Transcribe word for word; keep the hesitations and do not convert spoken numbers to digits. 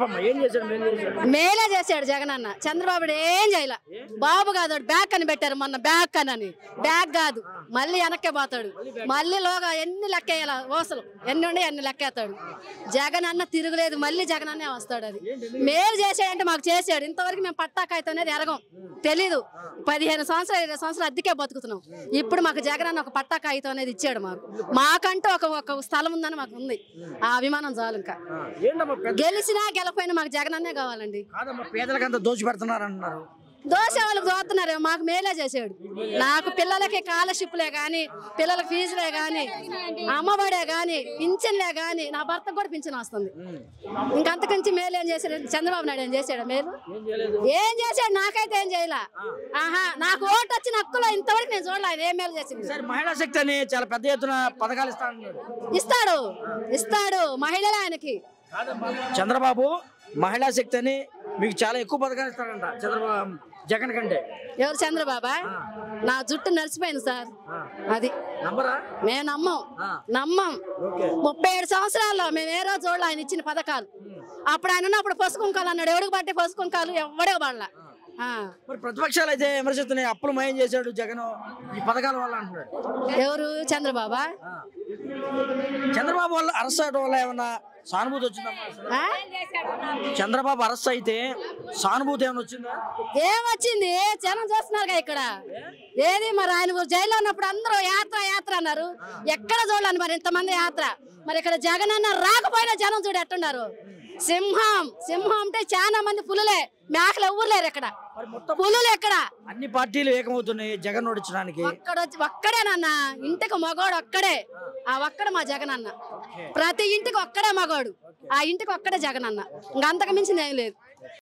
చెప్పమ్మా ఏం చేశాడు మేలు చేశాడు? మేలే చేశాడు జగన్ అన్న. చంద్రబాబు ఏం చేయలే. బాబు కాదు బ్యాగ్ అని పెట్టారు మొన్న, బ్యాగ్ అని. బ్యాగ్ కాదు, మళ్ళీ వెనక్కే పోతాడు. మళ్ళీ లోగా ఎన్ని లెక్కేయాల ఓసలు ఎన్ని ఉండే అన్ని లెక్కేస్తాడు. జగన్ అన్న తిరుగులేదు, మళ్ళీ జగన్ అన్నే వస్తాడు. అది మేలు చేసాడంటే మాకు చేసాడు. ఇంతవరకు మేము పట్టాకాయతో అనేది ఎరగం, తెలీదు. పదిహేను సంవత్సరాలు ఇరవై సంవత్సరాలు అద్దెకే బతుకుతున్నాం. ఇప్పుడు మాకు జగన్ అన్న ఒక పట్టాకాయతో అనేది ఇచ్చాడు. మాకు మాకంటూ ఒక ఒక స్థలం ఉందని మాకు ఉంది. ఆ అభిమానం చాలు. ఇంకా గెలిచినా గెలపోయినా మాకు జగన్ అన్నే కావాలండి. పేదలకంతా దోచి పెడుతున్నారు అంటున్నారు. దోశ వాళ్ళకి దోస్తున్నారు, మాకు మేలే చేసాడు. నాకు పిల్లలకి స్కాలర్షిప్లే గాని, పిల్లలకి ఫీజులే గాని, అమ్మఒడే గాని, పింఛన్లే గాని, నా భర్తకు కూడా పింఛన్ వస్తుంది. ఇంకంతకించి మేలు ఏం చేశాడు చంద్రబాబు నాయుడు? ఏం చేశాడు మేలు? ఏం చేశాడు? నాకైతే ఏం చేయలే. ఆహా, నాకు ఓటు వచ్చిన హక్కులో ఇంతవరకు నేను చూడలే ఆయన ఏం మేలు చేసింది. మహిళా శక్తి అని చాలా పెద్ద ఎత్తున పథకాలు ఇస్తాడు ఇస్తాడు మహిళలే ఆయనకి. చంద్రబాబు మహిళా శక్తి అని మీకు చాలా ఎక్కువ పథకాలు ఇస్తారంట చంద్రబాబు జగన్ కంటే. ఎవరు? చంద్రబాబా? నా జుట్టు నడిచిపోయింది సార్. అది మేము నమ్మం నమ్మం ముప్పై ఏడు సంవత్సరాల్లో మేము ఏ రోజు చూడాలి ఆయన ఇచ్చిన పథకాలు. అప్పుడు ఆయన ఉన్నప్పుడు పసుకుంకాలు అన్నాడు. ఎవడికి పట్టే పసుకుంకాలు? ఎవడే పడలా. మరి ప్రతిపక్షాలు అయితే విమర్శిస్తున్నాయి, అప్పులు మయం చేశాడు జగన్ ఈ పథకాల వల్ల అంటున్నాడు. ఎవరు? చంద్రబాబా? చంద్రబాబు వల్ల అరెస్ట్ అవడం వల్ల ఏమన్నా సానుభూతి వచ్చిందమ్మా? చంద్రబాబు అరెస్ట్ అయితే సానుభూతి ఏమైనా వచ్చిందా? ఏమొచ్చింది? జనం చూస్తున్నారు ఇక్కడ. ఏది మరి ఆయన జైల్లో ఉన్నప్పుడు అందరూ యాత్ర యాత్ర అన్నారు. ఎక్కడ చూడాలని మరి ఇంతమంది యాత్ర. మరి ఇక్కడ జగన్ అన్న రాకపోయినా జనం చూడు ఎట్టున్నారు. సింహం సింహం అంటే చాలా మంది పులులే, మేకలు ఎవ్వరు లేరు ఇక్కడ. పులులు ఎక్కడ? అన్ని పార్టీలు ఏకమవుతున్నాయి జగన్ ఓడించడానికి. ఒక్కడ ఒక్కడేనన్నా ఇంటికి మగోడు ఒక్కడే. ఆ ఒక్కడ మా జగన్ అన్న. ప్రతి ఇంటికి ఒక్కడే మగోడు, ఆ ఇంటికి ఒక్కడే జగన్ అన్న. ఇంకంతకు మించింది ఏం లేదు.